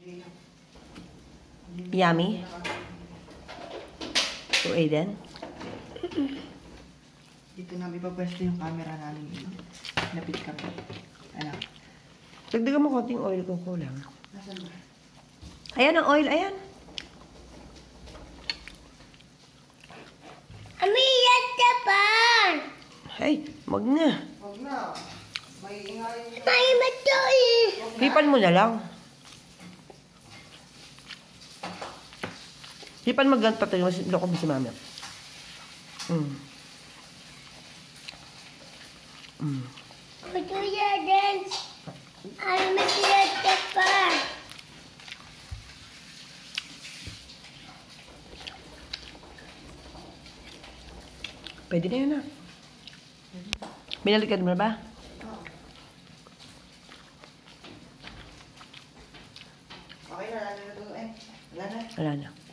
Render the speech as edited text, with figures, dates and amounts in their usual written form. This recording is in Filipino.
Yummy? To Aiden? Dito namin ipapwesto yung camera namin. Lapit kami. Ano? Dagdagan mo konting oil kung kulang. Nasaan ba? Ayan ang oil, ayan. Amiyat ka pa! Hey, wag na. Huwag na. May ingay. May mato eh! Hipan mo na lang. Hipan mo ganito tayo. Mas loko mo si mami. Kuya din! Amiyat ka pa! Pwede na yun, ah. Binalikan mo na ba? Okay na, lalo na to eh. Wala na. Wala na.